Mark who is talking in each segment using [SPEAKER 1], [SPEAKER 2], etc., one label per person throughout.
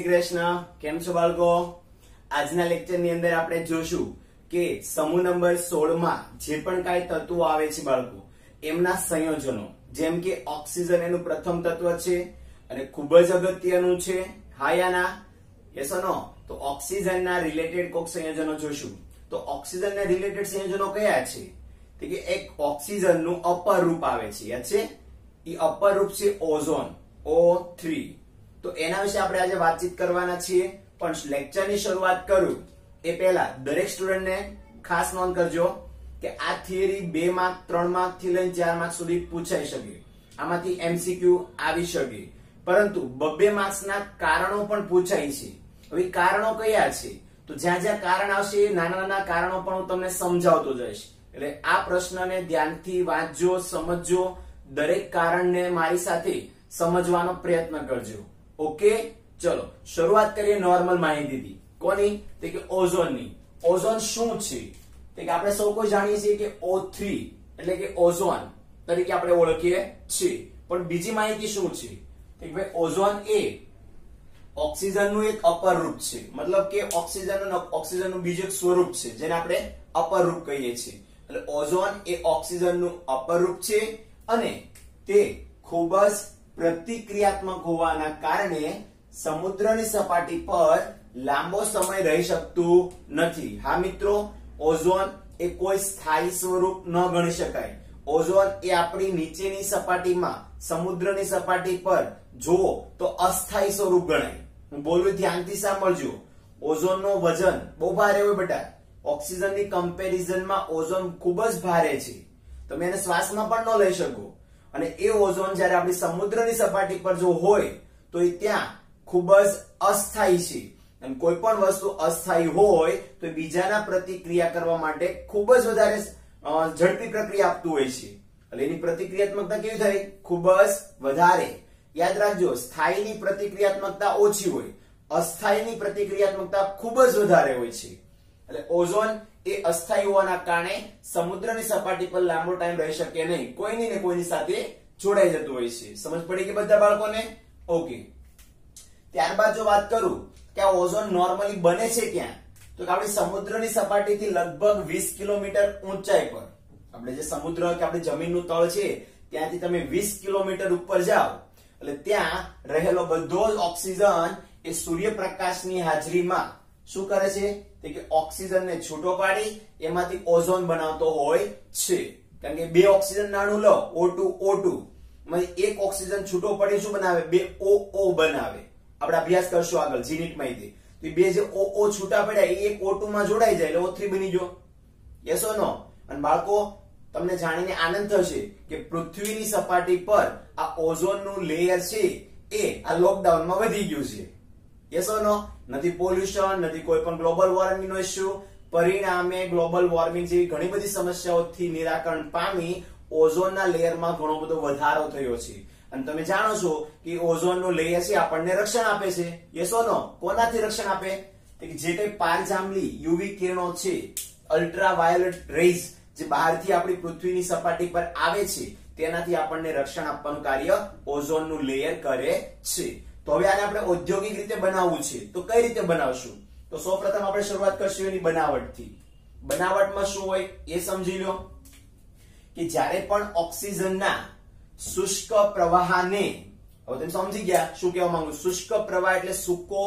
[SPEAKER 1] કૃષ્ણ. કેમ છો બાળકો? આજના લેક્ચરની અંદર આપણે જોશું કે સમૂહ નંબર 16 માં જે પણ કાંઈ તત્વો આવે છે બાળકો એમના સંયોજનો, જેમ કે ઓક્સિજન એનું પ્રથમ તત્વ છે અને ખૂબ જ અગત્યનું છે. હા યા ના? Yes or no? તો ઓક્સિજનના રિલેટેડ કોક સંયોજનો જોશું. તો ઓક્સિજનના રિલેટેડ સંયોજનો કયા છે? તો કે એક ઓક્સિજનનું અપર રૂપ આવે છે, યાદ છે? એ અપર રૂપ છે ઓઝોન, O3. તો એના વિશે આપણે આજે વાતચીત કરવાના છીએ. પણ લેક્ચરની શરૂઆત કરું એ પહેલા દરેક સ્ટુડન્ટને ખાસ નોંધ કરજો કે આ થિયરી 2 માર્ક 3 માર્ક થી લઈને 4 માર્ક સુધી પૂછાઈ શકે. આમાંથી MCQ આવી શકે, પરંતુ 2 માર્ક્સના કારણો પણ પૂછાય છે. હવે કારણો કયા છે? તો જ્યાં જ્યાં કારણ આવશે નાના નાના કારણો પણ હું તમને સમજાવતો જઈશ. એટલે આ પ્રશ્નને ધ્યાનથી વાંચજો, સમજજો, દરેક કારણને મારી સાથે સમજવાનો પ્રયત્ન કરજો. ઓકે, ચલો શરૂઆત કરીએ નોર્મલ માહિતીથી. કોની? તો કે ઓઝોનની. ઓઝોન શું છે? તો કે આપણે સૌ કોઈ જાણીએ છીએ કે O3 એટલે કે ઓઝોન તરીકે આપણે ઓળખીએ છીએ. પણ બીજી માહિતી શું છે? તો કે ભાઈ ઓઝોન એ ઓક્સિજનનું એક અપર રૂપ છે. મતલબ કે ઓક્સિજનનું બીજું એક સ્વરૂપ છે જેને આપણે અપર રૂપ કહીએ છીએ. એટલે ઓઝોન એ ઓક્સિજનનું અપર રૂપ છે અને તે ખૂબ જ પ્રતિક્રિયાત્મક હોવાના કારણે સમુદ્રની સપાટી પર લાંબો સમય રહી શકતું નથી. હા મિત્રો, ઓઝોન એ કોઈ સ્થાયી સ્વરૂપ ન ગણી શકાય. ઓઝોન એ આપણી નીચેની સપાટીમાં સમુદ્રની સપાટી પર જુઓ તો અસ્થાયી સ્વરૂપ ગણાય. હું બોલું ધ્યાનથી સાંભળજો. ઓઝોનનું વજન બહુ ભારે હોય બેટા. ઓક્સિજનની કમ્પેરિઝનમાં ઓઝોન ખૂબ જ ભારે છે. તમે એને શ્વાસમાં પણ ન લઈ શકો. અને એ ઓઝોન જ્યારે આપણી સમુદ્રની સપાટી પર જો હોય તો એ ત્યાં ખૂબ જ અસ્થાયી છે. અને કોઈ પણ વસ્તુ અસ્થાયી હોય તો બીજાના પ્રતિક્રિયા કરવા માટે ખૂબ જ વધારે ઝડપી પ્રક્રિયા આપતું હોય છે. એટલે એની પ્રતિક્રિયાત્મકતા કેવી થાય? ખૂબ જ વધારે. યાદ રાખજો, સ્થાયીની પ્રતિક્રિયાત્મકતા ઓછી હોય, અસ્થાયીની પ્રતિક્રિયાત્મકતા ખૂબ જ વધારે હોય છે. એટલે ઓઝોન એ અસ્થાયી હોવાના કારણે સમુદ્રની સપાટી પર લાંબો ટાઈમ રહી શકે નહીં. કોઈની ને કોઈની સાથે જોડાઈ જતું હોય છે. સમજ પડી કે બધા બાળકોને? ઓકે, ત્યારબાદ જો વાત કરું કે આ ઓઝોન નોર્મલી બને છે ક્યાં, તો કે આપણી સમુદ્રની સપાટીથી લગભગ 20 કિલોમીટર ઊંચાઈ પર. આપણે જે સમુદ્ર કે આપણી જમીનનું તળ છે ત્યાંથી તમે 20 કિલોમીટર ઉપર જાઓ એટલે ત્યાં રહેલો બધો જ ઓક્સિજન એ સૂર્યપ્રકાશની હાજરીમાં શું કરે છે? તો કે ઓક્સિજનને છૂટો પાડી એમાંથી ઓઝોન બનાવતો હોય છે. કારણ કે 2 ઓક્સિજન નાણું લો, O2 એક ઓક્સિજન છૂટો પડી શું બનાવે? 2 OO બનાવે. આપણે અભ્યાસ કરશું આગળ JEE NEET માહિતી. તો 2 જે OO છૂટા પડ્યા એ એક O2 માં જોડાઈ જાય એટલે O3 બની ગયો. Yes or no? અને બાળકો તમને જાણીને આનંદ થશે કે પૃથ્વીની સપાટી પર આ ઓઝોનનું લેયર છે એ આ લોકડાઉનમાં વધી ગયું છે. Yes or no? નથી પોલ્યુશન, નથી કોઈ પણ ગ્લોબલ વોર્મિંગ નો ઇશ્યુ. પરિણામે ગ્લોબલ વોર્મિંગ જેવી ઘણી બધી સમસ્યાઓથી નિરાકરણ પામી ઓઝોનના લેયરમાં ઘણો બધો વધારો થયો છે. અને તમે જાણો છો કે ઓઝોનનું લેયર છે આપણને રક્ષણ આપે છે. યસ ઓર નો? કોનાથી રક્ષણ આપે? કે જે કઈ પારજાંબલી યુવી કિરણો છે, અલ્ટ્રાવાયોલેટ રેઝ જે બહારથી આપણી પૃથ્વીની સપાટી પર આવે છે તેનાથી આપણને રક્ષણ આપવાનું કાર્ય ઓઝોનનું લેયર કરે છે. તો હવે આને આપણે ઔદ્યોગિક રીતે બનાવવું છે. તો કઈ રીતે બનાવશું? તો સૌપ્રથમ આપણે શરૂઆત કરશું એની બનાવટથી. બનાવટમાં શું હોય એ સમજી લો. કે જ્યારે પણ ઓક્સિજનના શુષ્ક પ્રવાહને, હવે તમે સમજી ગયા શું કહેવા માંગુ? શુષ્ક પ્રવાહ એટલે સૂકો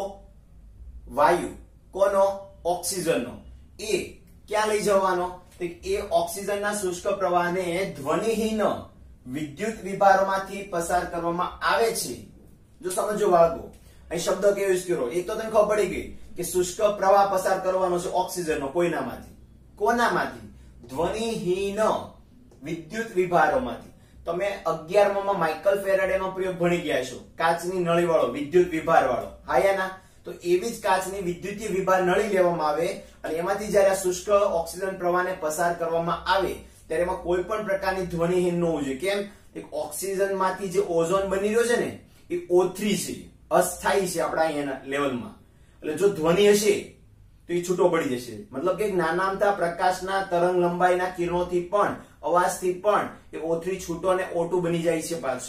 [SPEAKER 1] વાયુ. કોનો? ઓક્સિજનનો. એ ક્યાં લઈ જવાનો? તો એ ઓક્સિજનના શુષ્ક પ્રવાહને ધ્વનિહીન વિદ્યુત વિભારોમાંથી પસાર કરવામાં આવે છે. જો સમજો બાળકો, અહીં શબ્દ કેવો યુઝ કર્યો એ તો તમને ખબર પડી ગઈ કે શુષ્ક પ્રવાહ પસાર કરવાનો છે ઓક્સિજનનો. કોઈનામાંથી? કોનામાંથી? ધ્વનિહીન વિદ્યુત વિભારોમાંથી. તમે 11માં માઇકલ ફેરાડેનો પ્રયોગ ભણી ગયા છો, કાચની નળી વાળો વિદ્યુત વિભાર વાળો. હા યા ના? તો એવી જ કાચની વિદ્યુતીય વિભાર નળી લેવામાં આવે અને એમાંથી જ્યારે આ શુષ્ક ઓક્સિજન પ્રવાહને પસાર કરવામાં આવે ત્યારે એમાં કોઈ પણ પ્રકારની ધ્વનિહીન ન હોવું જોઈએ. કેમ? ઓક્સિજનમાંથી જે ઓઝોન બની રહ્યો છે ને એ O3 છે, અસ્થાયી છે આપણા અહીંયાના લેવલમાં. એટલે જો ધ્વનિ હશે તો એ છૂટો પડી જશે. મતલબ કે નાના અમથા પ્રકાશના તરંગ લંબાઈના કિરણોથી પણ, અવાજથી પણ એ O3 છૂટો અને O2 બની જાય છે પાછો.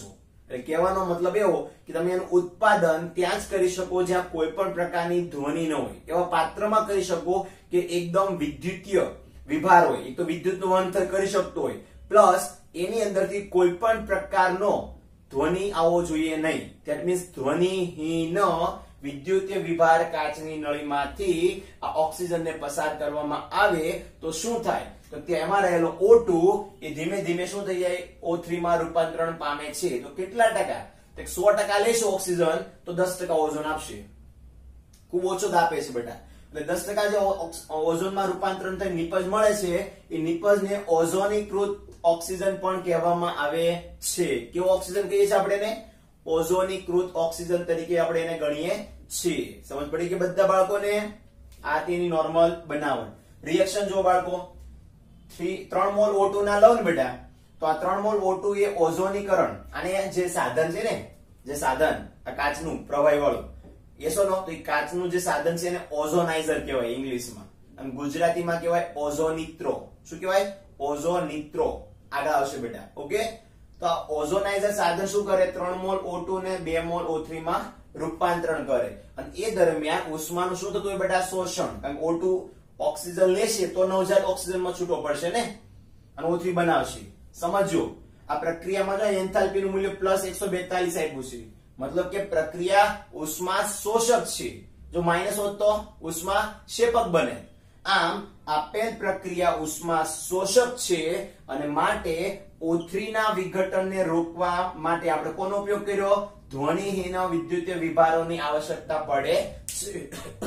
[SPEAKER 1] એટલે કહેવાનો મતલબ એવો કે તમે એનું ઉત્પાદન ત્યાં જ કરી શકો જ્યાં કોઈ પણ પ્રકારની ધ્વનિ ન હોય, એવા પાત્રમાં કરી શકો કે એકદમ વિદ્યુતીય વિભાર હોય, એક તો વિદ્યુતનું વહન કરી શકતો હોય, પ્લસ એની અંદરથી કોઈ પણ પ્રકારનો ધ્વનિ આવવો જોઈએ નહીં. ધેટ મીન્સ ધ્વનિહીન વિદ્યુતીય વિભાર કાચની નળીમાંથી આ ઓક્સિજનને પસાર કરવામાં આવે તો શું થાય, તો તેમાં રહેલો O2 એ ધીમે ધીમે શું થઈ જાય, O3 માં રૂપાંતરણ પામે છે. તો કેટલા ટકા, તો 100% લેશો ઓક્સિજન તો 10% ઓઝોન આપશે. ખૂબ ઓછો જ આપે છે બેટા. એટલે 10% જે ઓઝોનમાં રૂપાંતરણ થઈ નિપજ મળે છે, એ નિપજને ઓઝોનીકૃત ઓક્સિજન પણ કહેવામાં આવે છે. કેવો ઓક્સિજન કહીએ છીએ આપણે એને? ઓઝોનીકૃત ઓક્સિજન તરીકે આપણે એને ગણીએ છીએ. સમજ પડી કે બધા બાળકોને? આ તેની નોર્મલ બનાવટ. રિએક્શન જો બાળકો 3 મોલ O2 ના લવ ને બેટા, તો આ 3 મોલ O2 એ ઓઝોનીકરણ, અને જે સાધન છે ને, જે સાધન આ કાચનું પ્રવાહી વાળું, એસો નો, તો એ કાચનું જે સાધન છે એને ઓઝોનાઇઝર કહેવાય ઇંગ્લિશમાં, અને ગુજરાતીમાં કહેવાય ઓઝોનિત્રો. શું કહેવાય? ઓઝોનિત્રો. આગળ આવશે બેટા. ઓકે, તો આ ઓઝોનાઇઝર સાધન શું કરે? 3 મોલ O2 ને 2 મોલ O3 માં રૂપાંતરણ કરે, અને એ દરમિયાન ઉષ્માનું શું થતું હોય બેટા? શોષણ. કારણ કે O2 ઓક્સિજન લેશે તો નવજાત ઓક્સિજનમાં છૂટો પડશે ને, અને O3 બનાવશે. સમજો આ પ્રક્રિયામાં જો એન્થાલ્પીનું મૂલ્ય +142 આપ્યું છે, મતલબ કે પ્રક્રિયા ઉષ્મા શોષક છે. જો માઈનસ હોત તો ઉષ્મા ક્ષેપક બને. આમ આપેલ પ્રક્રિયા ઉષ્મા શોષક છે, અને માટે O3 ના વિઘટનને રોકવા માટે આપણે કોનો ઉપયોગ કર્યો? ધ્વનિહીન વિદ્યુતીય વિભારોની આવશ્યકતા પડે છે.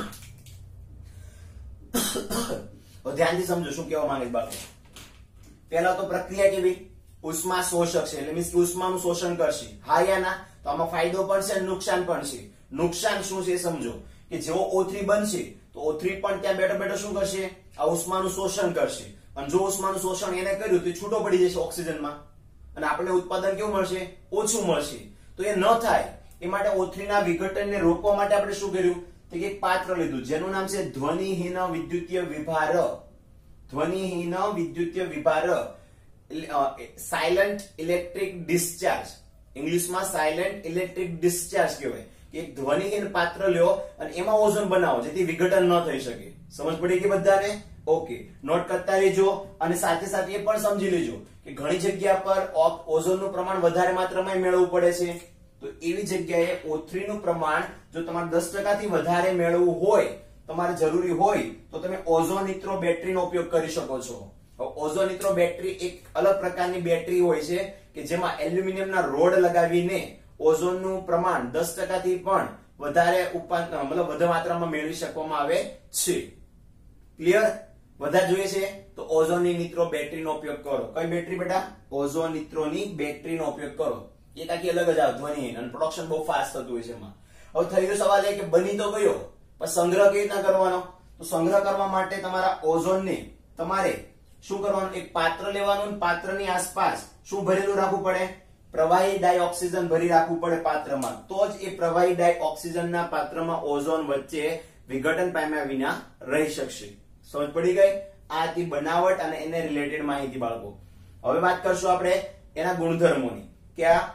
[SPEAKER 1] ધ્યાનથી સમજો શું કહેવા માંગે બાળકો. પહેલા તો પ્રક્રિયા કેવી? ઉષ્મા શોષક છે, એટલે મીન્સ કે ઉષ્માનું શોષણ કરશે. હા યા ના? તો આમાં ફાયદો પણ છે અને નુકસાન પણ છે. નુકસાન શું છે સમજો, કે જેવો O3 બનશે તો O3 પણ ત્યાં બેઠો બેઠો શું કરશે? આ ઉષ્માનું શોષણ કરશે, અને જો ઉષ્માનું શોષણ એને કર્યું તો છૂટો પડી જશે ઓક્સિજનમાં, અને આપણે ઉત્પાદન કેવું મળશે? ઓછું મળશે. તો એ ન થાય એ માટે O3 ના વિઘટનને રોકવા માટે આપણે શું કર્યું? તો એક પાત્ર લીધું જેનું નામ છે ધ્વનિહીન વિદ્યુતીય વિભાર. ધ્વનિહીન વિદ્યુતીય વિભાર, સાયલન્ટ ઇલેક્ટ્રિક ડિસ્ચાર્જ. ઇંગ્લિશમાં સાયલન્ટ ઇલેક્ટ્રિક ડિસ્ચાર્જ કહેવાય. કે એક ધ્વનિહીન પાત્ર લ્યો અને એમાં ઓઝોન બનાવો જેથી વિઘટન ન થઈ શકે. સમજ પડી કે બધાને? ઓકે, નોટ કરતા રહેજો, અને સાથે સાથે એ પણ સમજી લેજો કે ઘણી જગ્યા પર ઓઝોનનું પ્રમાણ વધારે માત્રામાં મેળવવું પડે છે. તો એવી જગ્યાએ O3 નું પ્રમાણ જો તમારે 10% થી વધારે મેળવવું હોય, તમારે જરૂરી હોય, તો તમે ઓઝોનિત્રો બેટરીનો ઉપયોગ કરી શકો છો. ઓઝોનિત્રો બેટરી એક અલગ પ્રકારની બેટરી હોય છે કે જેમાં એલ્યુમિનિયમના રોડ લગાવીને ઓઝોનનું પ્રમાણ 10% થી પણ વધારે મતલબ વધુ માત્રામાં મેળવી શકવામાં આવે છે. ક્લિયર? વધારે જોઈએ છે તો ઓઝોનિત્રો બેટરીનો ઉપયોગ કરો. કઈ બેટરી બેટા? ઓઝોનિત્રોની બેટરીનો ઉપયોગ કરો. એક આખી અલગ જ આવે ધ્વનિહીન, અને પ્રોડક્શન બહુ ફાસ્ટ થતું હોય છે એમાં. હવે થઈ ગયો સવાલ એ કે બની તો ગયો, પણ સંગ્રહ કેવી રીતના કરવાનો? તો સંગ્રહ કરવા માટે તમારા ઓઝોનને તમારે શું કરવાનું? એક પાત્ર લેવાનું, પાત્રની આસપાસ શું ભરેલું રાખવું પડે? પ્રવાહી ડાયોક્સિજન ભરી રાખવું પડે પાત્રમાં. તો જ એ પ્રવાહી ડાયોક્સિજનના પાત્રમાં ઓઝોન વચ્ચે વિઘટન પામ્યા વિના રહી શકશે. સમજ પડી ગઈ? આ હતી બનાવટ અને એને રિલેટેડ માહિતી બાળકો. હવે વાત કરશું આપણે એના ગુણધર્મોની, કે આ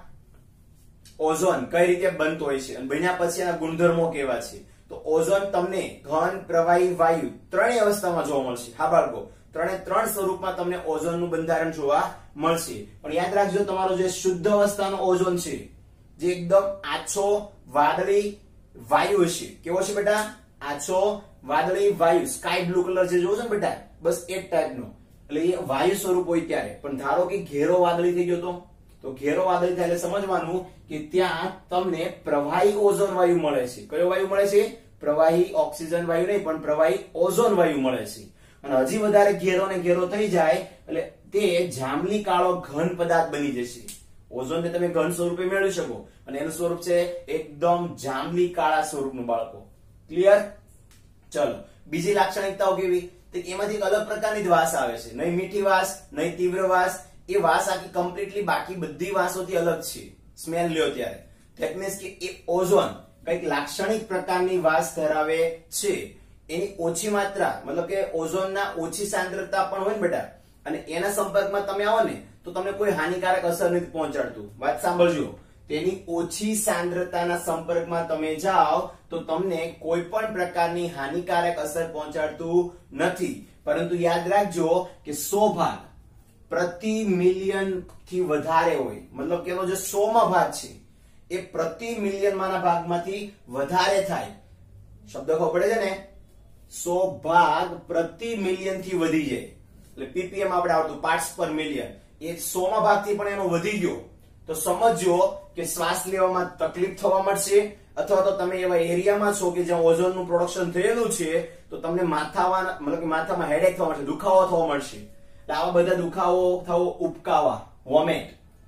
[SPEAKER 1] ઓઝોન કઈ રીતે બનતો હોય છે, અને બન્યા પછી એના ગુણધર્મો કેવા છે. તો ઓઝોન તમને ઘન, પ્રવાહી, વાયુ ત્રણેય અવસ્થામાં જોવા મળશે. હા બાળકો, ત્રણ સ્વરૂપમાં તમને ઓઝોનનું બંધારણ જોવા મળશે. પણ યાદ રાખજો, તમારો જે શુદ્ધ અવસ્થાનો ઓઝોન છે, જે એકદમ આછો વાદળી વાયુ છે. કેવો છે બેટા? આછો વાદળી વાયુ, સ્કાય બ્લુ કલર જે જોવો છો ને બેટા, બસ એ જ ટાઈપનો. એટલે એ વાયુ સ્વરૂપ હોય ત્યારે. પણ ધારો કે ઘેરો વાદળી થઈ ગયો તો ઘેરો વાદળી થાય એટલે સમજવાનું કે ત્યાં તમને પ્રવાહી ઓઝોન વાયુ મળે છે. કયો વાયુ મળે છે? પ્રવાહી ઓક્સિજન વાયુ નહીં, પણ પ્રવાહી ઓઝોન વાયુ મળે છે. અને હજી વધારે ઘેરો ને ઘેરો થઈ જાય એટલે તે જાંબલી કાળો ઘન પદાર્થ બની જશે. ઓઝોન ને તમે ઘન સ્વરૂપે મેળવી શકો, અને એનું સ્વરૂપ છે એકદમ જાંબલી કાળા સ્વરૂપનું બાળકો. ક્લિયર? ચલો, બીજી લાક્ષણિકતાઓ કેવી? તો એમાંથી એક અલગ પ્રકારની જ વાસ આવે છે. નહીં મીઠી વાસ, નહીં તીવ્ર વાસ. એ વાસ આખી કમ્પ્લીટલી બાકી બધી વાસોથી અલગ છે. સ્મેલ લ્યો ત્યારે. ધેટ મીન્સ કે એ ઓઝોન કઈક લાક્ષણિક પ્રકારની વાસ ધરાવે છે. એની ઓછી માત્રા, મતલબ કે ઓઝોનના ઓછી સાંદ્રતા પણ હોય ને બેટા, અને એના સંપર્કમાં તમે આવો ને તો તમને કોઈ હાનિકારક અસર નથી પહોંચાડતું. વાત સાંભળજો. તેની ઓછી સાંદ્રતાના સંપર્કમાં તમે જાઓ તો તમને કોઈ પણ પ્રકારની હાનિકારક અસર પહોંચાડતું નથી, પરંતુ યાદ રાખજો કે 100 ભાગ પ્રતિ મિલિયન થી વધારે હોય, મતલબ કે એનો જે 100 માં ભાગ છે એ પ્રતિ મિલિયન માના ભાગમાંથી વધારે થાય. શબ્દ ખબર પડે છે ને? 100 ભાગ પ્રતિ મિલિયન થી વધી જાય એટલે ppm આપણે આવતું પાર્ટ્સ પર મિલિયન, એ 100 માં ભાગથી પણ એનો વધી ગયો તો સમજો કે શ્વાસ લેવામાં તકલીફ થવા મળશે, અથવા તો તમે એવા એરિયામાં છો કે જ્યાં ઓઝોનનું પ્રોડક્શન થયેલું છે તો તમને માથામાં હેડેક થવા મળશે, દુખાવો થવા મળશે. એટલે આવા બધા દુખાવો થવો, ઉપકાવા, વોમેટ,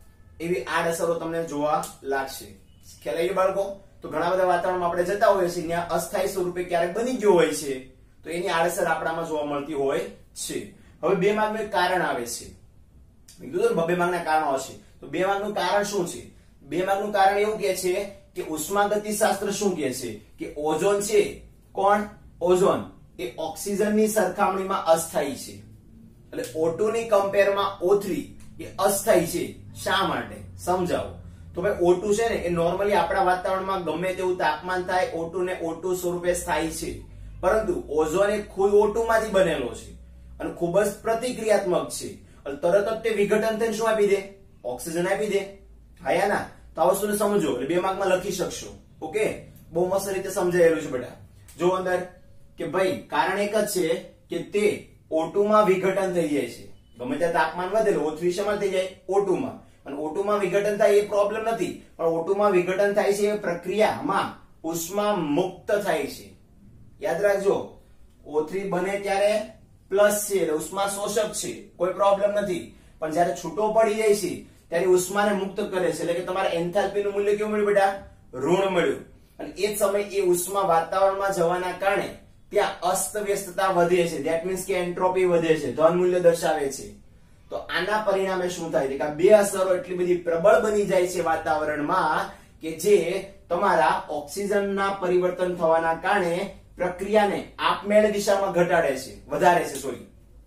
[SPEAKER 1] એવી આડઅસરો તમને જોવા લાગશે. ખ્યાલ આવી ગયો બાળકો? તો ઘણા બધા વાતાવરણમાં આપણે જતા હોઈએ છીએ ત્યાં અસ્થાયી સ્વરૂપે ક્યારેક બની ગયો હોય છે તો એની આડઅસર આપણામાં જોવા મળતી હોય છે. હવે 2 માર્કનું એક કારણ આવે છે. મેં કીધું 2 માર્કના કારણો હશે. તો 2 માર્કનું કારણ શું છે? 2 માર્કનું કારણ એવું કહે છે કે ઉષ્માગતિશાસ્ત્ર શું કહે છે કે ઓઝોન છે, કોણ? ઓઝોન એ ઓક્સિજનની સરખામણીમાં અસ્થાયી છે. એટલે O2 ની કમ્પેરમાં O3 એ અસ્થાયી છે. શા માટે? સમજાવો. તો ભાઈ O2 છે ને એ નોર્મલી આપણા વાતાવરણમાં ગમે તેવું તાપમાન થાય O2 ને O2 સ્વરૂપે સ્થાયી છે, પરંતુ ઓઝોન એ ખુદ O2 માંથી બનેલો છે અને ખૂબ જ પ્રતિક્રિયાત્મક છે. તરત જ તે વિઘટન થઈને શું આપી દે? ઓક્સિજન આપી દે. હા યા ના? તો આ વસ્તુને સમજો એટલે 2 માર્કમાં લખી શકશો. ઓકે, બહુ મસ્ત રીતે સમજાયેલું છે બેટા. જો અંદર કે ભાઈ કારણ એક જ છે કે તે O2 માં વિઘટન થઈ જાય છે. ગમે ત્યાં તાપમાન વધે O3 શેમાં થઈ જાય? O2 માં. અને O2 માં વિઘટન થાય એ પ્રોબ્લેમ નથી, પણ O2 માં વિઘટન થાય છે એ પ્રક્રિયામાં ઉષ્મા મુક્ત થાય છે. યાદ રાખજો, O3 બને ત્યારે પ્લસ છે એટલે ઉષ્મા શોષક છે, કોઈ પ્રોબ્લેમ નથી. પણ જ્યારે છૂટો પડી જાય છે ત્યારે ઉષ્માને મુક્ત કરે છે, એટલે કે તમારા એન્થાલ્પી નું મૂલ્ય કેવું મળ્યું બેટા? ઋણ મળ્યું. અને એ જ સમયે એ ઉષ્મા વાતાવરણમાં જવાના કારણે ત્યાં અસ્તવ્યસ્તતા વધે છે. ધેટ મીન્સ કે એન્ટ્રોપી વધે છે, ધન મૂલ્ય દર્શાવે છે. તો આના પરિણામે શું થાય છે કે આ 2 અસરો એટલી બધી પ્રબળ બની જાય છે વાતાવરણમાં કે જે તમારા ઓક્સિજનના પરિવર્તન થવાના કારણે પ્રક્રિયાને આપમેળે દિશામાં ઘટાડે છે, વધારે છે. સોરી,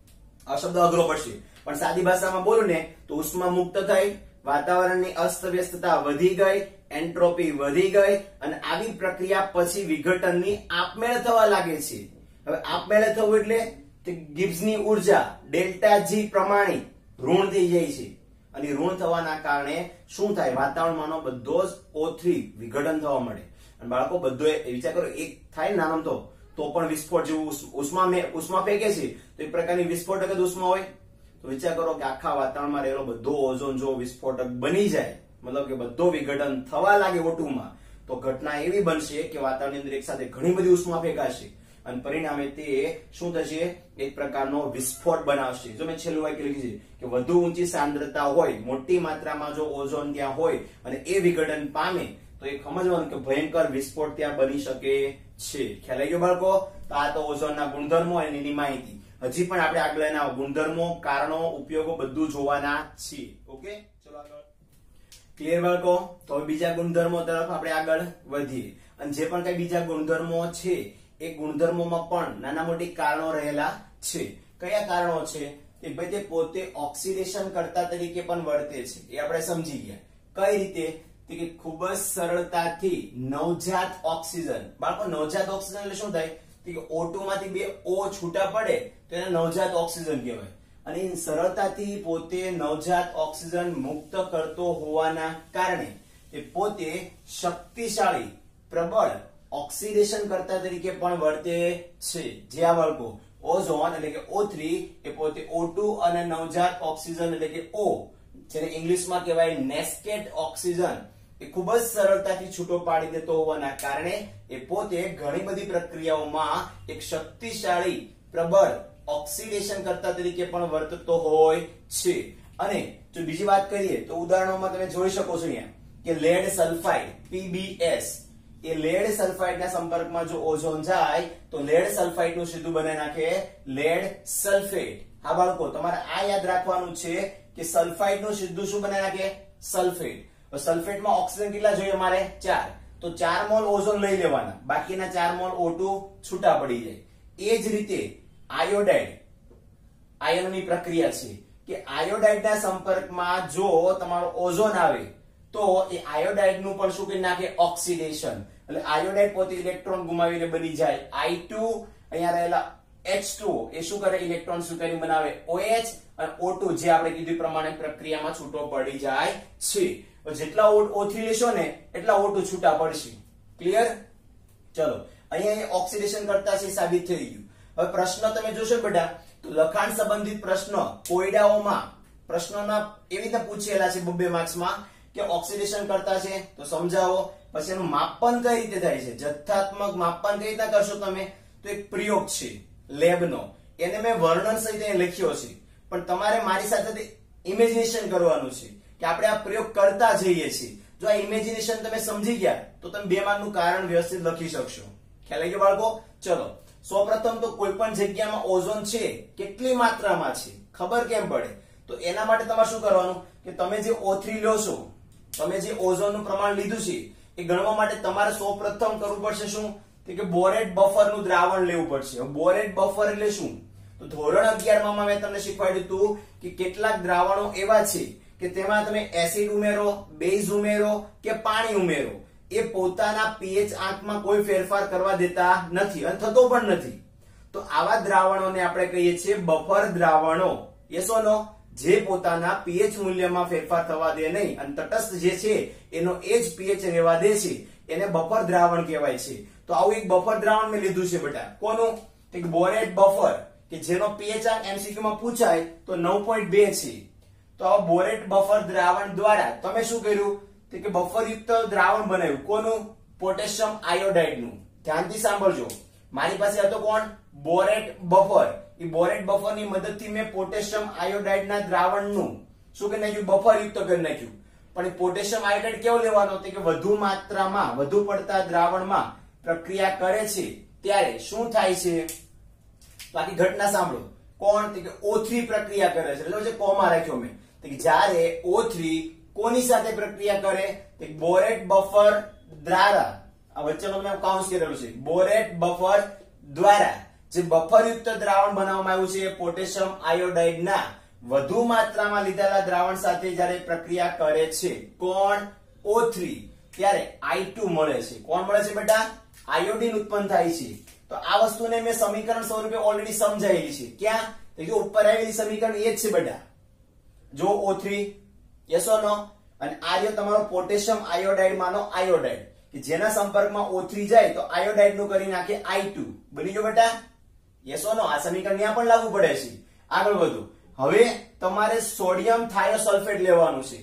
[SPEAKER 1] આ શબ્દ અઘરો પડશે, પણ સાદી ભાષામાં બોલું ને તો ઉષ્મા મુક્ત થઈ, વાતાવરણની અસ્તવ્યસ્તતા વધી ગઈ, એન્ટ્રોપી વધી ગઈ અને આવી પ્રક્રિયા પછી વિઘટનની આપમેળે થવા લાગે છે. હવે આપમેળે થવું એટલે ગિબ્સની ઉર્જા ડેલ્ટા G પ્રમાણે ઋણ થઈ જાય છે અને ઋણ થવાના કારણે શું થાય? વાતાવરણમાંનો બધો જ O3 વિઘટન થવા મળે. અને બાળકો બધો વિચાર કરો, એક થાય નાનો તો પણ વિસ્ફોટ જેવું ઉષ્મા ફેંકે છે તો એક પ્રકારની વિસ્ફોટક જ ઉષ્મા હોય. તો વિચાર કરો કે આખા વાતાવરણમાં રહેલો બધો ઓઝોન જો વિસ્ફોટક બની જાય, મતલબ કે બધો વિઘટન થવા લાગે O2 માં, તો ઘટના એવી બનશે કે વાતાવરણની અંદર એક સાથે ઘણી બધી ઉષ્મા ફેંકાશે અને પરિણામે તે શું થશે? એક પ્રકારનો વિસ્ફોટ બનાવશે. જો મેં છેલ્લું વાક્ય લખ્યું છે કે વધુ ઊંચી સાંદ્રતા હોય, મોટી માત્રામાં જો ઓઝોન ત્યાં હોય અને એ વિઘટન પામે તો એ સમજવાનું કે ભયંકર વિસ્ફોટ ત્યાં બની શકે છે. ખ્યાલ આવી ગયો બાળકો? તો આ તો ઓઝોનના ગુણધર્મો અને એની માહિતી. હજી પણ આપણે આગળ એના ગુણધર્મો, કારણો, ઉપયોગો બધું જોવાના છીએ. ઓકે, ચલો આગળ. ક્લિયર બાળકો? તો બીજા ગુણધર્મો તરફ આપણે આગળ વધીએ. અને જે પણ કઈ બીજા ગુણધર્મો છે એ ગુણધર્મોમાં પણ નાના મોટી કારણો રહેલા છે. કયા કારણો છે? કે ભાઈ તે પોતે ઓક્સિડેશન કરતા તરીકે પણ વર્તે છે. એ આપણે સમજી ગયા. કઈ રીતે? કે ખૂબ જ સરળતાથી નવજાત ઓક્સિજન. બાળકો, નવજાત ઓક્સિજન એટલે શું થાય? કે O2 માંથી 2 O છૂટા પડે તો એને નવજાત ઓક્સિજન કહેવાય. અને સરળતાથી પોતે નવજાત ઓક્સિજન મુક્ત કરતો હોવાના કારણે તે પોતે શક્તિશાળી, પ્રબળ ઓક્સિડેશન કરતા તરીકે પણ વર્તે છે. જે આ બાળકો ઓઝોન એટલે કે O3 એ પોતે O2 અને નવજાત ઓક્સિજન એટલે કે O, જેને ઇંગ્લિશમાં કહેવાય નેસ્કેટ ઓક્સિજન, એ ખૂબ જ સરળતાથી છૂટો પાડી દેતો હોવાના કારણે એ પોતે ઘણી બધી પ્રક્રિયાઓમાં એક શક્તિશાળી, પ્રબળ ઓક્સિડેશન કરતા તરીકે પણ વર્તતો હોય છે. અને જો બીજી વાત કરીએ તો ઉદાહરણોમાં તમે જોઈ શકો છો અહીંયા કે લેડ સલ્ફાઇડ PbS, એ લેડ સલ્ફાઇડ ના સંપર્કમાં જો ઓઝોન જાય તો લેડ સલ્ફાઇડ નું સીધું બનાવી નાખે લેડ સલ્ફેટ. હા બાળકો, તમારે આ યાદ રાખવાનું છે કે સલ્ફાઇડ નું સીધું શું બનાવી નાખે? સલ્ફેટ. સલ્ફેટમાં ઓક્સિજન કેટલા જોઈએ અમારે? 4. તો 4 મોલ ઓઝોન લઈ લેવાના, બાકીના 4 મોલ O2 છૂટા પડી જાય. એ જ રીતે આયોડાઇડ, આયનની પ્રક્રિયા છે કે આયોડાઇડ ના સંપર્કમાં જો તમારો ઓઝોન આવે તો એ આયોડાઇડ નું પણ શું કરી નાખે ઓક્સિડેશન એટલે આયોડાઇડ પોતે ઇલેક્ટ્રોન ગુમાવીને બની જાય I2 અહીંયા રહેલા H2 એ શું કરે ઇલેક્ટ્રોન શું કરી બનાવે OH અને O2 જે આપણે કીધું પ્રમાણે પ્રક્રિયામાં છૂટો પડી જાય છે જેટલા O3 લેશો ને એટલા O2 છૂટા પડશે ક્લિયર ચલો અહીંયા ઓક્સિડેશન કરતા છે સાબિત થઈ ગયું હવે પ્રશ્ન તમે જોશો બેટા તો લખાણ સંબંધિત પ્રશ્ન કોયડાઓમાં પ્રશ્નોના એવી રીતે પૂછેલા છે 2 માર્ક્સમાં કે ઓક્સિડેશન કરતા છે તો સમજાવો પછી એનું માપન કઈ રીતે થાય છે જથ્થાત્મક માપન કઈ રીતે કરશો તમે તો એક પ્રયોગ છે લેબનો એને મેં વર્ણન સહિત અહીં લખ્યો છે પણ તમારે મારી સાથે ઇમેજિનેશન કરવાનું છે કે આપણે આ પ્રયોગ કરતા જઈએ છીએ જો આ ઇમેજિનેશન તમે સમજી ગયા તો તમે 2 માર્કનું કારણ વ્યવસ્થિત લખી શકશો ખ્યાલ આવી ગયો બાળકો ચલો સૌપ્રથમ તો કોઈ પણ જગ્યામાં ઓઝોન છે કેટલી માત્રામાં છે ખબર કેમ પડે તો એના માટે તમારે શું કરવાનું કે તમે જે O3 લો છો તમે જે ઓઝોનનું પ્રમાણ લીધું છે એ ગણવા માટે તમારે સૌપ્રથમ કરવું પડશે શું કે બોરેટ બફર નું દ્રાવણ લેવું પડશે બોરેટ બફર એટલે શું તો ધોરણ 11 માં મેં તમને શીખવાડ્યું હતું કે કેટલાક દ્રાવણો એવા છે કે તેમાં તમે એસિડ ઉમેરો બેઝ ઉમેરો કે પાણી ઉમેરો એ પોતાના pH આંકમાં કોઈ ફેરફાર કરવા દેતા નથી અને થતો પણ નથી તો આવા દ્રાવણોને આપણે કહીએ છીએ બફર દ્રાવણો યસ ઓર નો જે પોતાના pH મૂલ્યમાં ફેરફાર થવા દે નહીં અને તટસ્થ જે છે એનો એ જ pH રહેવા દે છે એને બફર દ્રાવણ કહેવાય છે તો આવું એક બફર દ્રાવણ મેં લીધું છે બેટા કોનું એક બોરેટ બફર કે જેનો pH આંક MCQ માં પૂછાય તો 9.2 છે તો આ બોરેટ બફર દ્રાવણ દ્વારા તમે શું કર્યું કે બફર યુક્ત દ્રાવણ બનાવ્યું કોનું પોટેશિયમ આયોડાઇડ નું ધ્યાનથી સાંભળજો મારી પાસે હતો કોણ બોરેટ બફર એ બોરેટ બફર ની મદદથી મેં પોટેશિયમ આયોડાઇડ ના દ્રાવણનું શું કરી નાખ્યું બફર યુક્ત કરી નાખ્યું પણ પોટેશિયમ આયોડાઇડ કેવો લેવાનો કે વધુ માત્રામાં વધુ પડતા દ્રાવણમાં પ્રક્રિયા કરે છે ત્યારે શું થાય છે બાકી ઘટના સાંભળો કોણ કે O3 પ્રક્રિયા કરે છે એટલે જે કોમા રાખ્યો મેં કે જ્યારે O3 કોની સાથે પ્રક્રિયા કરે કે બોરેટ બફર દ્વારા આ વચ્ચેનો મેં કાઉન્સ કરેલું છે બોરેટ બફર દ્વારા જે બફર યુક્ત દ્રાવણ બનાવવામાં આવ્યું છે પોટેશિયમ આયોડાઇડ ના વધુ માત્રામાં લીધેલા દ્રાવણ સાથે જ્યારે પ્રક્રિયા કરે છે કોણ O3 ત્યારે I2 મળે છે કોણ મળે છે બેટા આયોડિન ઉત્પન્ન થાય છે તો આ વસ્તુને મેં સમીકરણ સ્વરૂપે ઓલરેડી સમજાયેલી છે ક્યાં તો જો ઉપર આવેલી સમીકરણ એ જ છે બેટા જો O3 યસ ઓર નો અને આ રહ્યો તમારો પોટેશિયમ આયોડાઇડ માનો આયોડાઇડ કે જેના સંપર્કમાં O3 જાય તો આયોડાઇડ નું કરી નાખે I2 બની ગયો બેટા યસ ઓર નો આ સમીકરણ ત્યાં પણ લાગુ પડે છે આગળ વધો હવે તમારે સોડિયમ થાયોસલ્ફેટ લેવાનું છે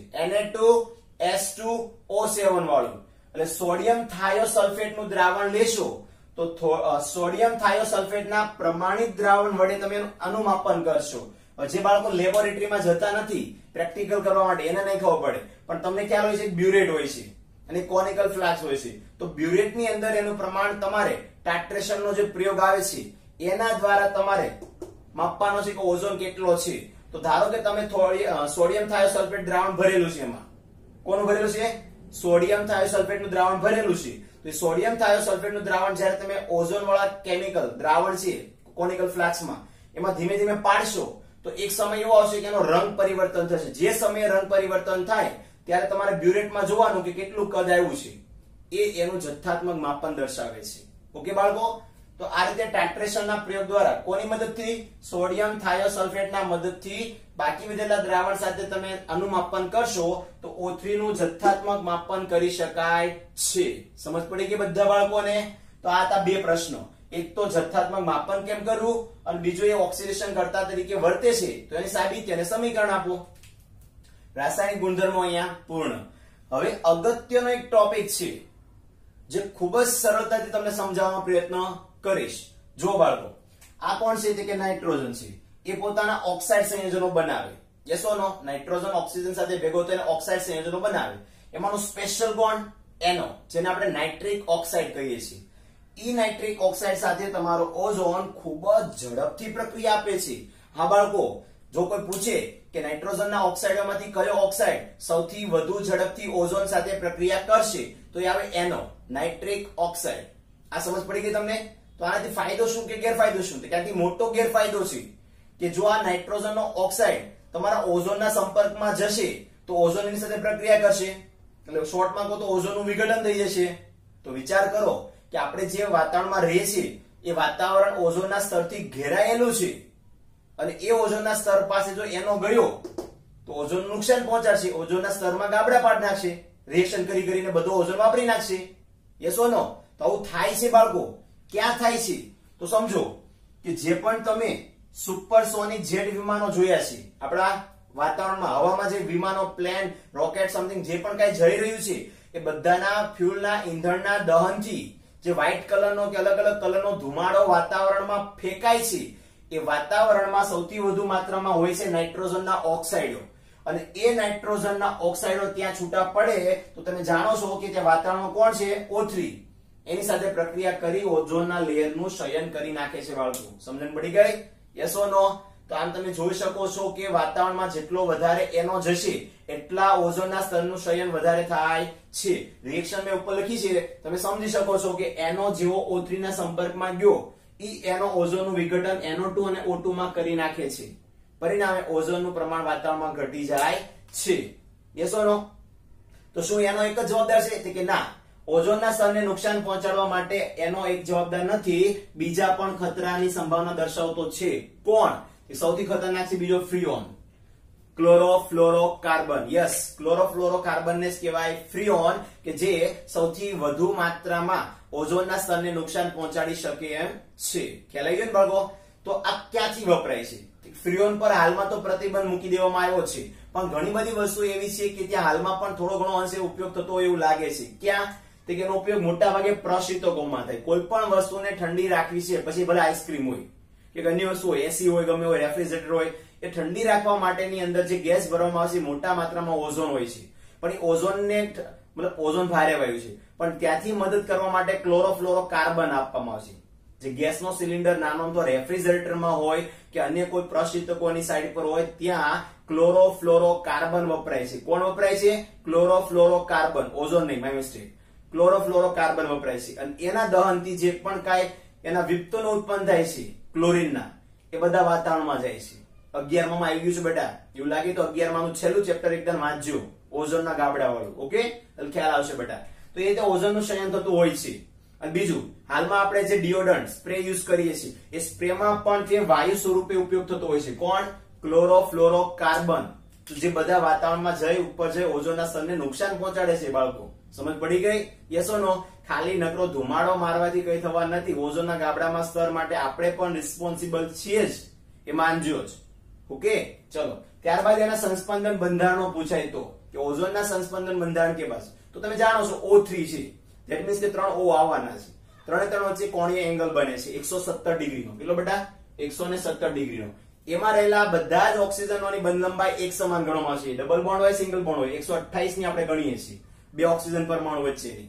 [SPEAKER 1] Na2S2O7 વાળું એટલે સોડિયમ થાયોસલ્ફેટ નું દ્રાવણ લેશો તો સોડિયમ થાયોસલ્ફેટ ના પ્રમાણિત દ્રાવણ વડે તમે અનુમાપન કરશો જે બાળકો લેબોરેટરીમાં જતા નથી પ્રેક્ટિકલ કરવા માટે એને નહીં ખબર પડે પણ તમને ખ્યાલ હોય છે કે બ્યુરેટ હોય છે અને કોનિકલ ફ્લાસ્ક હોય છે તો બ્યુરેટ ની અંદર એનું પ્રમાણ તમારે ટાટ્રેશન નો જે પ્રયોગ આવે છે એના દ્વારા તમારે માપવાનો છે કે ઓઝોન કેટલો છે તો ધારો કે તમે સોડિયમ થાયોસલ્ફેટ દ્રાવણ ભરેલું છે એમાં કોનું ભરેલું છે સોડિયમ થાયોસલ્ફેટ નું દ્રાવણ ભરેલું છે તો સોડિયમ થાયોસલ્ફેટ નું દ્રાવણ જ્યારે તમે ઓઝોન વાળા કેમિકલ દ્રાવણ છે કોનિકલ ફ્લાસ્કમાં એમાં ધીમે ધીમે પાડશો તો એક સમય એવો આવશે કે એનો રંગ પરિવર્તન થશે જે સમયે રંગ પરિવર્તન થાય ત્યારે તમારે બ્યુરેટમાં જોવાનું કે કેટલું કદ આવ્યું છે એ એનું જથ્થાત્મક માપન દર્શાવે છે ઓકે બાળકો તો આ રીતે ટાટ્રેશન ના પ્રયોગ દ્વારા કોની મદદથી સોડિયમ થાયોસલ્ફેટ ના મદદથી બાકી વધેલા દ્રાવણ સાથે તમે અનુમાપન કરશો તો O3 નું જથ્થાત્મક માપન કરી શકાય છે સમજ પડી ગઈ બધા બાળકોને તો આ હતા 2 પ્રશ્નો એક તો જથ્થાત્મક માપન કેમ કરવું અને બીજો એ ઓક્સિડેશન કરતા તરીકે વર્તે છે તો એની સાબિતી અને સમીકરણ આપો રાસાયણિક ગુણધર્મો અહીંયા પૂર્ણ હવે અગત્યનો એક ટોપિક છે જે ખૂબ જ સરળતાથી તમને સમજાવવાનો પ્રયત્ન કરીશ જો બાળકો આ કોણ છે તે કે નાઇટ્રોજન છે એ પોતાના ઓક્સાઇડ સંયોજનો બનાવે yes or no nitrogen oxygen સાથે ભેગો થઈને ઓક્સાઇડ સંયોજનો બનાવે એમાંનું સ્પેશિયલ બોન્ડ NO જેને આપણે નાઇટ્રિક ઓક્સાઇડ કહીએ છીએ ઈ નાઇટ્રિક ઓક્સાઇડ સાથે તમારો ઓઝોન ખૂબ જ ઝડપથી પ્રક્રિયા આપે છે હા બાળકો જો કોઈ પૂછે કે નાઇટ્રોજનના ઓક્સાઇડોમાંથી કયો ઓક્સાઇડ સૌથી વધુ ઝડપથી ઓઝોન સાથે પ્રક્રિયા કરશે તો એ આવે NO નાઇટ્રિક ઓક્સાઇડ આ સમજ પડી ગઈ તમને તો આનાથી ફાયદો શું કે ગેરફાયદો શું તો ક્યાંથી મોટો ગેરફાયદો છે કે જો આ નાઇટ્રોજનનો ઓક્સાઇડ તમારા ઓઝોનના સંપર્કમાં જશે તો ઓઝોન એની સાથે પ્રક્રિયા કરશે એટલે શોર્ટમાં કહો તો ઓઝોનનું વિઘટન થઈ જશે. તો વિચાર કરો કે આપણે જે વાતાવરણમાં રહીએ છીએ એ વાતાવરણ ઓઝોનના સ્તરથી ઘેરાયેલું છે અને એ ઓઝોનના સ્તર પાસે જો એનો ગયો તો ઓઝોન નુકસાન પહોંચાડશે, ઓઝોનના સ્તરમાં ગાબડા પાડી નાખશે, રિએક્શન કરી કરીને બધો ઓઝોન વાપરી નાખશે. Yes or no? તો આવું થાય છે બાળકો. ક્યાં થાય છે તો સમજો કે જે પણ તમે સુપરસોનિક જેટ વિમાનો જોયા છે આપણા વાતાવરણમાં, હવામાં જે વિમાનો, પ્લેન, રોકેટ, સમથિંગ જે પણ કઈ જઈ રહ્યું છે એ બધાના ફ્યુલના ઈંધણના દહનથી જે વ્હાઇટ કલરનો કે અલગ અલગ કલરનો ધુમાડો વાતાવરણમાં ફેંકાય છે એ વાતાવરણમાં સૌથી વધુ માત્રામાં હોય છે નાઇટ્રોજનના ઓક્સાઇડો. અને એ નાઇટ્રોજનના ઓક્સાઇડો ત્યાં છૂટા પડે તો તમે જાણો છો કે ત્યાં વાતાવરણમાં કોણ છે? O3. એની સાથે પ્રક્રિયા કરી ઓઝોનના લેયરનું ક્ષયન કરી નાખે છે બાળકો. સમજણ પડી ગઈ? Yes or no? તો આમ તમે જોઈ શકો છો કે વાતાવરણમાં જેટલો વધારે એનો જશે એટલા ઓઝોનના સ્તરનું ક્ષયન વધારે થાય છે. રિએક્શન મેં ઉપર લખી છે, તમે સમજી શકો છો કે એનો જેવો O3 ના સંપર્કમાં ગયો ઈ એનો ઓઝોનનું વિઘટન NO2 અને O2 માં કરી નાખે છે. પરિણામે ઓઝોનનું પ્રમાણ વાતાવરણમાં ઘટી જાય છે. Yes or no? તો શું એનો એક જ જવાબદાર છે કે ના? ઓઝોનના સ્તરને નુકસાન પહોંચાડવા માટે એનો એક જવાબદાર નથી, બીજા પણ ખતરાની સંભાવના દર્શાવતો છે. કોણ? સૌથી ખતરનાક છે બીજો ફ્રીઓન, ક્લોરોફ્લોરોકાર્બન. યસ, ક્લોરોફ્લોરોકાર્બન ને કહેવાય ફ્રીઓન, કે જે સૌથી વધુ માત્રામાં ઓઝોનના સ્તરને નુકસાન પહોંચાડી શકે એમ છે. ખ્યાલ આવી ગયો ને બાળકો? તો આ ક્યાંથી વપરાય છે? ફ્રીઓન પર હાલમાં તો પ્રતિબંધ મૂકી દેવામાં આવ્યો છે, પણ ઘણી બધી વસ્તુ એવી છે કે ત્યાં હાલમાં પણ થોડો ઘણો અંશે ઉપયોગ થતો હોય એવું લાગે છે. ક્યાં? તો કે એનો ઉપયોગ મોટા ભાગે પ્રશીતકોમાં થાય. કોઈ પણ વસ્તુને ઠંડી રાખવી છે, પછી ભલે આઈસ્ક્રીમ હોય કે અન્ય વસ્તુ હોય, એસી હોય, ગમે હોય, રેફ્રિજરેટર હોય, એ ઠંડી રાખવા માટેની અંદર જે ગેસ ભરવામાં આવે છે મોટા માત્રામાં ઓઝોન હોય છે. પણ એ ઓઝોનને મતલબ ઓઝોન ભારે વાયુ છે, પણ ત્યાંથી મદદ કરવા માટે ક્લોરોફ્લોરોકાર્બન આપવામાં આવે છે. જે ગેસનો સિલિન્ડર નાનો તો રેફ્રિજરેટરમાં હોય કે અન્ય કોઈ પ્રશીતકોની સાઈડ પર હોય ત્યાં ક્લોરોફ્લોરોકાર્બન વપરાય છે. કોણ વપરાય છે? ક્લોરોફ્લોરોકાર્બન. ઓઝોન નહીં, માય મિસ્ટેક. ક્લોરોફ્લોરોકાર્બન વપરાય છે અને એના દહનથી જે પણ કાંઈ એના વિપ્તનો ઉત્પન્ન થાય છે ક્લોરીનના, એ બધા વાતાવરણમાં જાય છે. 11 માં આવી ગયું છે બેટા? એવું લાગે તો 11 નું છેલ્લું ચેપ્ટર એકદમ વાંચજો, ઓઝોનના ગાબડા વાળું. ઓકે, એટલે ખ્યાલ આવશે બેટા. તો એ રીતે ઓઝોનનું ક્ષયન થતું હોય છે. અને બીજું, હાલમાં આપણે જે ડિયોડરન્ટ સ્પ્રે યુઝ કરીએ છીએ એ સ્પ્રેમાં પણ તે વાયુ સ્વરૂપે ઉપયોગ થતો હોય છે. કોણ? ક્લોરોફ્લોરોકાર્બન. જે બધા વાતાવરણમાં જઈ ઉપર જઈ ઓઝોનના સ્તરને નુકસાન પહોંચાડે છે બાળકો. સમજ પડી ગઈ? Yes or no? ખાલી નકરો ધુમાડો મારવાથી કઈ થવા નથી. ઓઝોનના ગાબડામાં સ્તર માટે આપણે પણ રિસ્પોન્સિબલ છીએ જ, એ માનજો જ. ઓકે, ચલો. ત્યારબાદ એના સંસ્પંદન બંધારણો પૂછાય તો કે ઓઝોનના સંસ્પંદન બંધારણ કેવા છે? તો તમે જાણો છો O3 છે, ધેટ મીન્સ કે 3 O આવવાના છે. 3 વચ્ચે કોણીય એંગલ બને છે 170 ડિગ્રીનો. કેટલો બેટા? 170 ડિગ્રીનો. એમાં રહેલા બધા જ ઓક્સિજનોની બંધ લંબાઈ એક સમાન ગણવામાં આવશે. ડબલ બોન્ડ હોય, સિંગલ બોન્ડ હોય, 128 ની આપણે ગણીએ છીએ બે ઓક્સિજન પરમાણુ વચ્ચેની.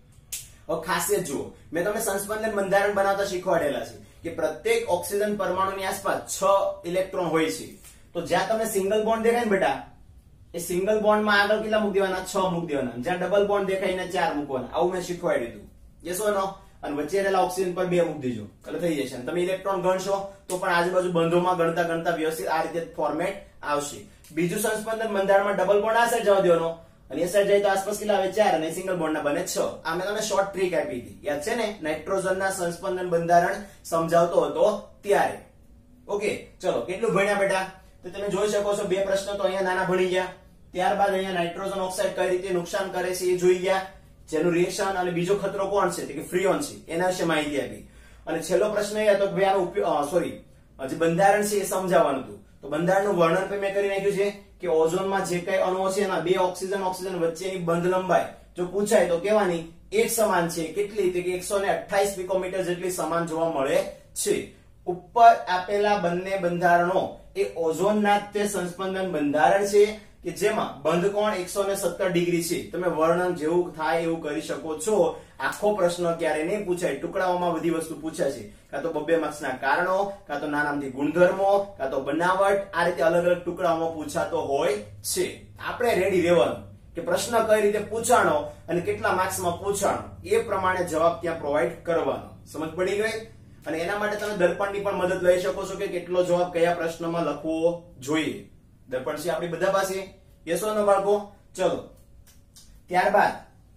[SPEAKER 1] હવે ખાસિયત જુઓ, મેં તમને સંસ્પંદન બંધારણ બનાવતા શીખવાડેલા છે કે પ્રત્યેક ઓક્સિજન પરમાણુની આસપાસ 6 ઇલેક્ટ્રોન હોય છે. તો જ્યાં તમને સિંગલ બોન્ડ દેખાય ને બેટા, એ સિંગલ બોન્ડમાં આગળ કેટલા મૂકી દેવાના? 6 મૂકી દેવાના. જ્યાં ડબલ બોન્ડ દેખાય એને 4 મૂકવાના. આવું મેં શીખવાડ્યું હતું. Yes or no? અને વચ્ચે રહેલા ઓક્સિજન પર 2 મૂકી દેજો એટલે થઈ જશે. તમે ઇલેક્ટ્રોન ગણશો તો પણ આજુબાજુ બંધોમાં ગણતા ગણતા વ્યવસ્થિત આ રીતે ફોર્મેટ આવશે. બીજું સંસ્પંદન બંધારણમાં ડબલ બોન્ડ આ સાઈડ જવા દેવાનો અને એ સાઈડ જાય તો આસપાસ કેટલા આવે? 4 અને સિંગલ બોન્ડ ના બને 6. આ મેં તમને શોર્ટ ટ્રીક આપી હતી, યાદ છે ને? નાઇટ્રોજનના સંસ્પંદન બંધારણ સમજાવતો હતો ત્યારે. ઓકે, ચલો. કેટલું ભણ્યા બેટા? તો તમે જોઈ શકો છો 2 પ્રશ્નો તો અહીંયા નાના ભણી ગયા. ત્યારબાદ અહીંયા નાઇટ્રોજન ઓક્સાઇડ કઈ રીતે નુકસાન કરે છે એ જોઈ ગયા, જેનું રિએક્શન, અને બીજો ખતરો કોણ છે કે ફ્રીઓન છે, એના વિશે માહિતી આપી. અને છેલ્લો પ્રશ્ન એ હતો કે આનો ઉપયોગ જે બંધારણ છે એ સમજાવવાનું હતું. તો બંધારણનું વર્ણન પણ મેં કરી નાખ્યું છે કે ઓઝોનમાં જે કઈ અણુઓ છે એના 2 ઓક્સિજન વચ્ચેની બંધ લંબાઈ જો પૂછાય તો કહેવાની એક સમાન છે. કેટલી? કે 128 પિકોમીટર જેટલી સમાન જોવા મળે છે. ઉપર આપેલા બંને બંધારણો એ ઓઝોનના તે સંસ્પંદન બંધારણ છે કે જેમાં બંધ કોણ 170 ડિગ્રી છે. તમે વર્ણન જેવું થાય એવું કરી શકો છો. આખો પ્રશ્ન ક્યારે નહીં પૂછાય, ટુકડાઓમાં બધી વસ્તુ પૂછાશે. કાં તો 2 માર્ક્સના કારણો, કાં તો નાનામથી ગુણધર્મો, કાં તો બનાવટ, આ રીતે અલગ અલગ ટુકડાઓમાં પૂછાતો હોય છે. આપણે રેડી રહેવાનું કે પ્રશ્ન કઈ રીતે પૂછાણો અને કેટલા માર્ક્સમાં પૂછાણો એ પ્રમાણે જવાબ ત્યાં પ્રોવાઈડ કરવાનો. સમજ પડી ગઈ? અને એના માટે તમે દર્પણની પણ મદદ લઈ શકો છો કે કેટલો જવાબ કયા પ્રશ્નમાં લખવો જોઈએ. દર્પણ છે આપણી બધા પાસે. યસ ઓર નો બાળકો? ચલો. ત્યારબાદ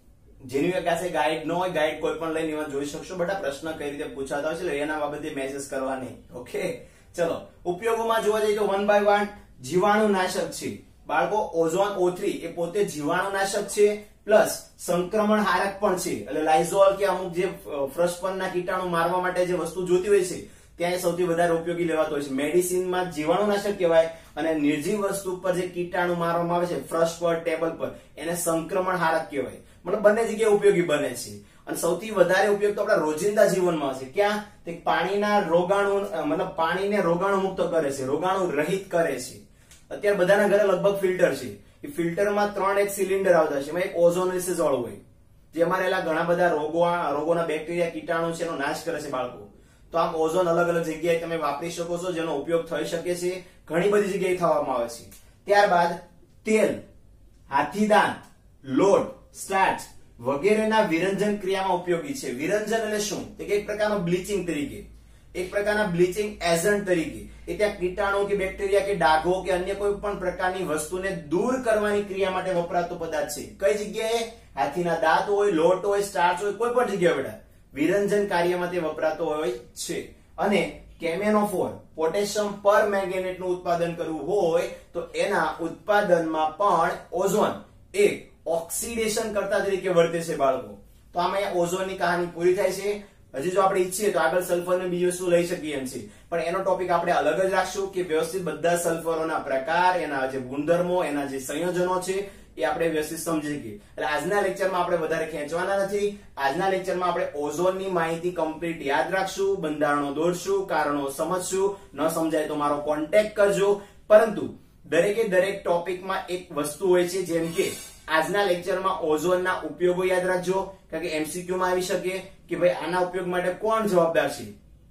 [SPEAKER 1] જેની પાસે ગાઈડ ન હોય, ગાઈડ કોઈ પણ લઈને એમાં જોઈ શકશો બેટા પ્રશ્ન કઈ રીતે પૂછાતા હોય છે, એટલે એના બાબતે મેસેજ કરવા નહીં. ઓકે ચલો ઉપયોગોમાં જોવા જઈએ તો 1 by 1 જીવાણુનાશક છે બાળકો. ઓઝોન O3 એ પોતે જીવાણુનાશક છે પ્લસ સંક્રમણ હારક પણ છે. એટલે લાઇઝોલ કે અમુક જે ફ્રશ પરના કીટાણુ મારવા માટે જે વસ્તુ જોતી હોય છે ત્યાં સૌથી વધારે ઉપયોગી લેવાતો હોય છે. મેડિસિનમાં જીવાણુનાશક કહેવાય અને નિર્જીવ વસ્તુ પર જે કીટાણુ મારવામાં આવે છે ફ્રશ પર, ટેબલ પર, એને સંક્રમણ હારક કહેવાય. મતલબ બંને જગ્યાએ ઉપયોગી બને છે. અને સૌથી વધારે ઉપયોગ તો આપણા રોજિંદા જીવનમાં છે. ક્યાં? તે પાણીના રોગાણુ મતલબ પાણીને રોગાણુ મુક્ત કરે છે, રોગાણુ રહિત કરે છે. અત્યારે બધાના ઘરે લગભગ ફિલ્ટર છે. એ ફિલ્ટરમાં 3 એક સિલિન્ડર આવતા છે. એમાં એક ઓઝોનિસિસ વાળું હોય જેમાં રહેલા ઘણા બધા રોગોના બેક્ટેરિયા કીટાણુ છે એનો નાશ કરે છે બાળકો. તો આમ ઓઝોન અલગ અલગ જગ્યાએ તમે વાપરી શકો છો જેનો ઉપયોગ થઈ શકે છે. ઘણી બધી જગ્યાએ થવામાં આવે છે. ત્યારબાદ તેલ, હાથીદાંત, લોટ, સ્ટાર્ચ વગેરેના વિરંજન ક્રિયામાં ઉપયોગી છે. વિરંજન એટલે શું? એક પ્રકારનો બ્લીચિંગ તરીકે, એક પ્રકારના બ્લીચિંગ એજન્ટ તરીકે. એ ત્યાં કીટાણુ કે બેક્ટેરિયા કે ડાઘો કે અન્ય કોઈ પણ પ્રકારની વસ્તુને દૂર કરવાની ક્રિયા માટે વપરાતો પદાર્થ છે. કઈ જગ્યાએ? હાથીના દાંત હોય, લોટ હોય, સ્ટાર્ચ હોય, કોઈ પણ જગ્યાએ બેટા વિરંજન કાર્યમાં તે વપરાતો હોય છે. અને કેમેનોફોર પોટેશિયમ પરમેંગેનેટ નું ઉત્પાદન કરવું હોય તો એના ઉત્પાદનમાં પણ ઓઝોન એક ઓક્સિડેશન કરતા તરીકે વર્તે છે બાળકો. તો આમાં ઓઝોનની કહાની પૂરી થાય છે. હજી જો આપણે ઈચ્છીએ તો આગળ સલ્ફર ને બીજું શું લઈ શકીએ એમ છે, પણ એનો ટોપિક આપણે અલગ જ રાખશું કે વ્યવસ્થિત બધા સલ્ફરોના પ્રકાર, એના જે ગુણધર્મો, એના જે સંયોજનો છે એ આપણે વ્યવસ્થિત સમજી શકીએ. એટલે આજના લેક્ચરમાં આપણે વધારે ખેંચવાના નથી. આજના લેક્ચરમાં આપણે ઓઝોનની માહિતી કમ્પ્લીટ યાદ રાખશું, બંધારણો દોરશું, કારણો સમજશું. ન સમજાય તો મારો કોન્ટેક્ટ કરજો. પરંતુ દરેકે દરેક ટોપિકમાં એક વસ્તુ હોય છે, જેમ કે આજના લેક્ચરમાં ઓઝોનના ઉપયોગો યાદ રાખજો, કારણ કે MCQ માં આવી શકે કે ભાઈ આના ઉપયોગ માટે કોણ જવાબદાર છે,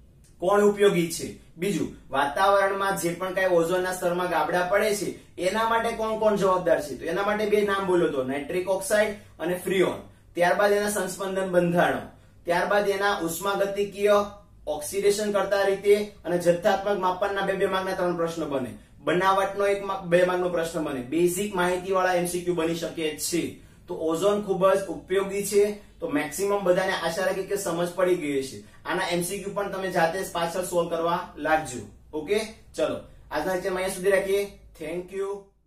[SPEAKER 1] કોણ ઉપયોગી છે. બીજું, વાતાવરણમાં જે પણ કઈ ઓઝોનના સ્તરમાં ગાબડા પડે છે એના માટે કોણ કોણ જવાબદાર છે, તો એના માટે બે નામ બોલ્યો તો, નાઇટ્રિક ઓક્સાઇડ અને ફ્રીઓન. ત્યારબાદ એના સંસ્પંદન બંધારણો, ત્યારબાદ એના ઉષ્માગતિકીય ઓક્સિડેશન કરતા રીતે અને જથ્થાત્મક માપનના બે માર્કના 3 પ્રશ્ન બને. બનાવટનો 2 માર્કનો પ્રશ્ન બને. બેઝિક માહિતી વાળા MCQ બની શકે છે. તો ઓઝોન ખૂબ જ ઉપયોગી છે. તો મેક્સિમમ બધાને આશા રાખી કે સમજ પડી ગઈ છે. આના MCQ પણ તમે જાતે જ પાછળ સોલ્વ કરવા લાગજો. ઓકે ચલો આજના લેક્ચરમાં અહીંયા સુધી રાખીએ. Thank you.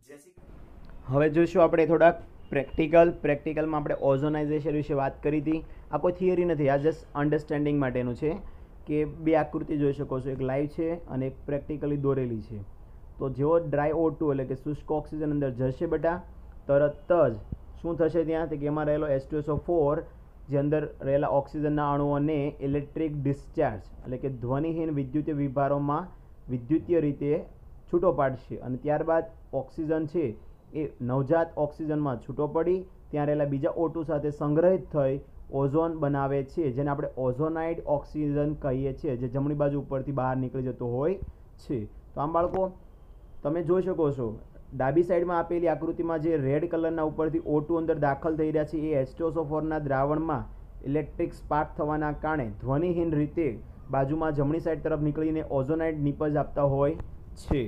[SPEAKER 1] હવે જોઈશું આપણે થોડાક પ્રેક્ટિકલમાં આપણે ઓઝોનાઇઝેશન વિશે વાત કરી હતી. આ કોઈ થિયરી નથી, આ જસ્ટ અન્ડરસ્ટેન્ડિંગ માટેનું છે. કે 2 આકૃતિ જોઈ શકો છો, એક લાઈવ છે અને એક પ્રેક્ટિકલી દોરેલી છે. તો જેવો ડ્રાય O2 એટલે કે શુષ્ક ઓક્સિજન અંદર જશે બેટા, તરત જ શું થશે ત્યાં કે એમાં રહેલો H2SO4 જે અંદર રહેલા ઓક્સિજનના અણુઓને ઇલેક્ટ્રિક ડિસ્ચાર્જ એટલે કે ધ્વનિહીન વિદ્યુતીય વિભારોમાં વિદ્યુતીય રીતે છૂટો પાડશે. અને ત્યારબાદ ઓક્સિજન છે એ નવજાત ઓક્સિજનમાં છૂટો પડી ત્યાં રહેલા બીજા O2 સાથે સંગ્રહિત થઈ ઓઝોન બનાવે છે, જેને આપણે ઓઝોનાઇડ ઓક્સિજન કહીએ છીએ, જે જમણી બાજુ ઉપરથી બહાર નીકળી જતો હોય છે. તો આમ બાળકો તમે જોઈ શકો છો ડાબી સાઈડમાં આપેલી આકૃતિમાં જે રેડ કલરના ઉપરથી O2 અંદર દાખલ થઈ રહ્યા છે એ H2SO4 ના દ્રાવણમાં ઇલેક્ટ્રિક સ્પાર્ક થવાના કારણે ધ્વનિહીન રીતે બાજુમાં જમણી સાઈડ તરફ નીકળીને ઓઝોનાઇડ નિપજ આપતા હોય છે.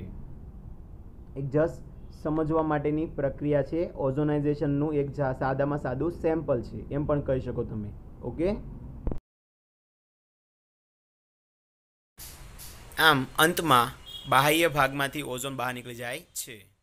[SPEAKER 1] એક જસ્ટ સમજવા માટેની પ્રક્રિયા છે. ઓઝોનાઇઝેશનનું એક સાદામાં સાદું સેમ્પલ છે એમ પણ કહી શકો તમે. ઓકે, આમ અંતમાં બાહ્ય ભાગમાંથી ઓઝોન બહાર નીકળી જાય છે.